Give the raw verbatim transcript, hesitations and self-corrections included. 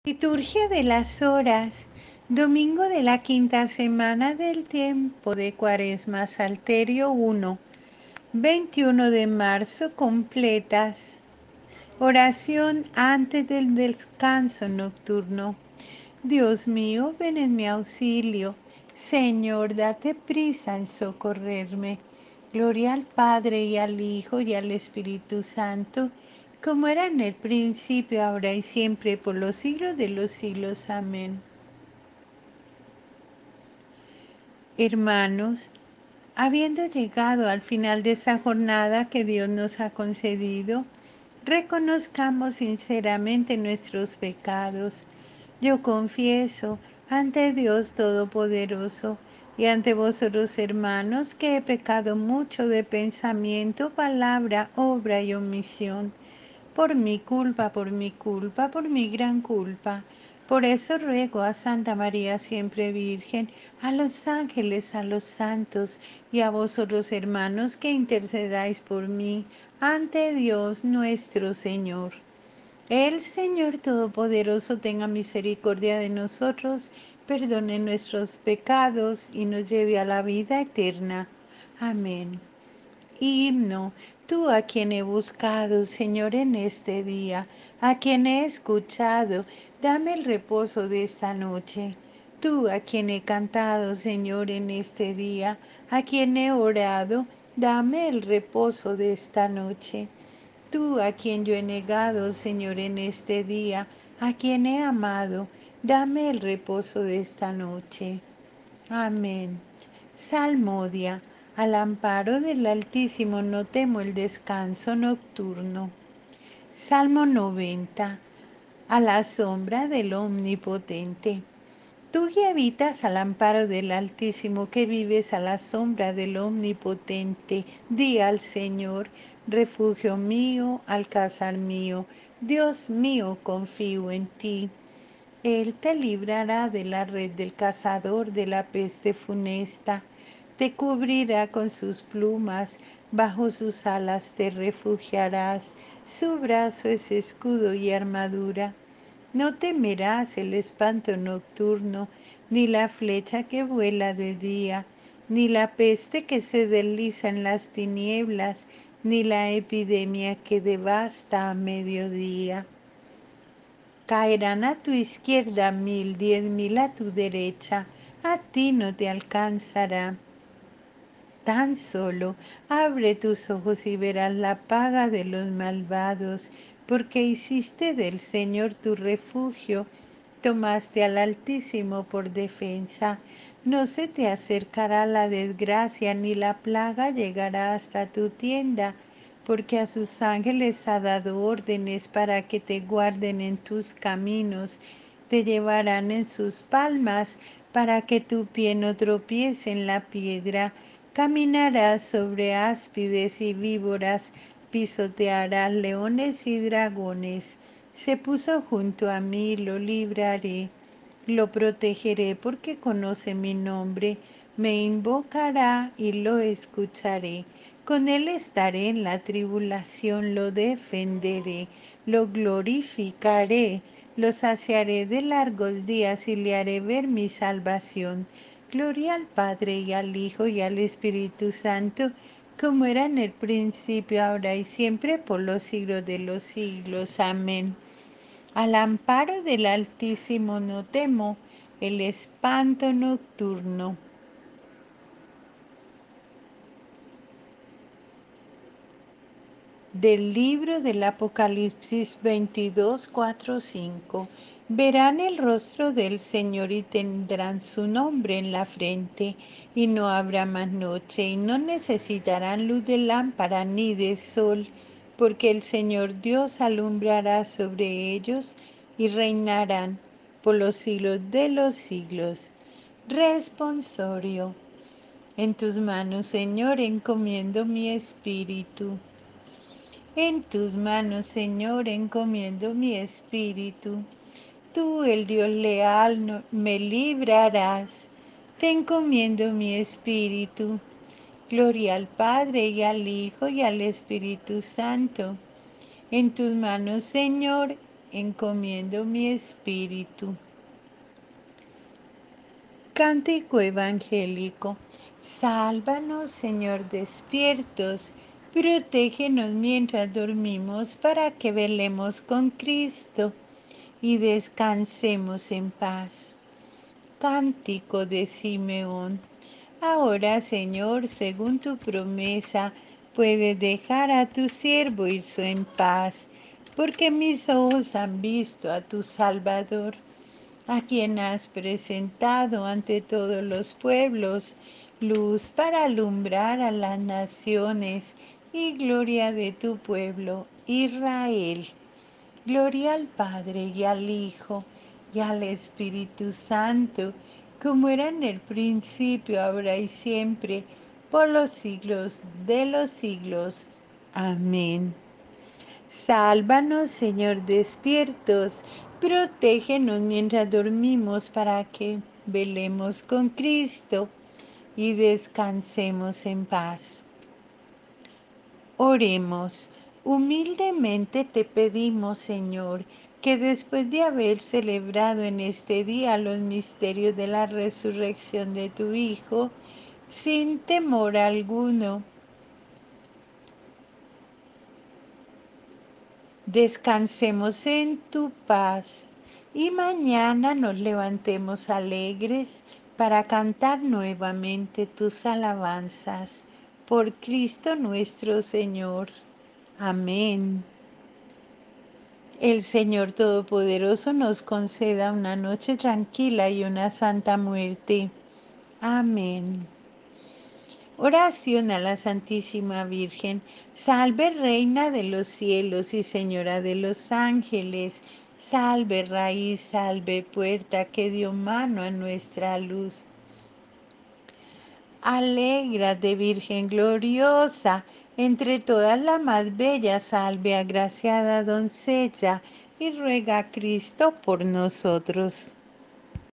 Liturgia de las Horas, domingo de la quinta semana del tiempo de Cuaresma, Salterio uno, veintiuno de marzo, completas. Oración antes del descanso nocturno. Dios mío, ven en mi auxilio. Señor, date prisa en socorrerme. Gloria al Padre y al Hijo y al Espíritu Santo, como era en el principio, ahora y siempre, por los siglos de los siglos. Amén. Hermanos, habiendo llegado al final de esa jornada que Dios nos ha concedido, reconozcamos sinceramente nuestros pecados. Yo confieso ante Dios Todopoderoso y ante vosotros, hermanos, que he pecado mucho de pensamiento, palabra, obra y omisión. Por mi culpa, por mi culpa, por mi gran culpa. Por eso ruego a Santa María siempre Virgen, a los ángeles, a los santos y a vosotros, hermanos, que intercedáis por mí ante Dios nuestro Señor. El Señor Todopoderoso tenga misericordia de nosotros, perdone nuestros pecados y nos lleve a la vida eterna. Amén. Himno, tú a quien he buscado, Señor, en este día, a quien he escuchado, dame el reposo de esta noche. Tú a quien he cantado, Señor, en este día, a quien he orado, dame el reposo de esta noche. Tú a quien yo he negado, Señor, en este día, a quien he amado, dame el reposo de esta noche. Amén. Salmodia. Al amparo del Altísimo no temo el descanso nocturno. Salmo noventa. A la sombra del Omnipotente. Tú que habitas al amparo del Altísimo, que vives a la sombra del Omnipotente, di al Señor, refugio mío, alcázar mío, Dios mío, confío en ti. Él te librará de la red del cazador, de la peste funesta. Te cubrirá con sus plumas, bajo sus alas te refugiarás. Su brazo es escudo y armadura. No temerás el espanto nocturno, ni la flecha que vuela de día, ni la peste que se desliza en las tinieblas, ni la epidemia que devasta a mediodía. Caerán a tu izquierda mil, diez mil a tu derecha, a ti no te alcanzará. Tan solo abre tus ojos y verás la paga de los malvados, porque hiciste del Señor tu refugio, tomaste al Altísimo por defensa. No se te acercará la desgracia, ni la plaga llegará hasta tu tienda, porque a sus ángeles ha dado órdenes para que te guarden en tus caminos, te llevarán en sus palmas, para que tu pie no tropiece en la piedra. Caminarás sobre áspides y víboras, pisotearás leones y dragones. Se puso junto a mí, lo libraré, lo protegeré porque conoce mi nombre, me invocará y lo escucharé. Con él estaré en la tribulación, lo defenderé, lo glorificaré, lo saciaré de largos días y le haré ver mi salvación. Gloria al Padre y al Hijo y al Espíritu Santo, como era en el principio, ahora y siempre, por los siglos de los siglos. Amén. Al amparo del Altísimo no temo el espanto nocturno. Del libro del Apocalipsis veintidós, cuatro, cinco. Verán el rostro del Señor y tendrán su nombre en la frente, y no habrá más noche, y no necesitarán luz de lámpara ni de sol, porque el Señor Dios alumbrará sobre ellos y reinarán por los siglos de los siglos. Responsorio. En tus manos, Señor, encomiendo mi espíritu. En tus manos, Señor, encomiendo mi espíritu. Tú, el Dios leal, no- me librarás. Te encomiendo mi espíritu. Gloria al Padre y al Hijo y al Espíritu Santo. En tus manos, Señor, encomiendo mi espíritu. Cántico evangélico. Sálvanos, Señor, despiertos. Protégenos mientras dormimos para que velemos con Cristo y descansemos en paz. Cántico de Simeón. Ahora, Señor, según tu promesa, puedes dejar a tu siervo irse en paz, porque mis ojos han visto a tu Salvador, a quien has presentado ante todos los pueblos, luz para alumbrar a las naciones y gloria de tu pueblo, Israel. Gloria al Padre y al Hijo y al Espíritu Santo, como era en el principio, ahora y siempre, por los siglos de los siglos. Amén. Sálvanos, Señor, despiertos, protégenos mientras dormimos para que velemos con Cristo y descansemos en paz. Oremos. Humildemente te pedimos, Señor, que después de haber celebrado en este día los misterios de la resurrección de tu Hijo, sin temor alguno, descansemos en tu paz y mañana nos levantemos alegres para cantar nuevamente tus alabanzas. Por Cristo nuestro Señor. Amén. El Señor Todopoderoso nos conceda una noche tranquila y una santa muerte. Amén. Oración a la Santísima Virgen. Salve, Reina de los cielos y Señora de los ángeles. Salve, raíz, salve, puerta que dio mano a nuestra luz. Alégrate, Virgen gloriosa, entre todas la más bella, salve, agraciada doncella, y ruega a Cristo por nosotros.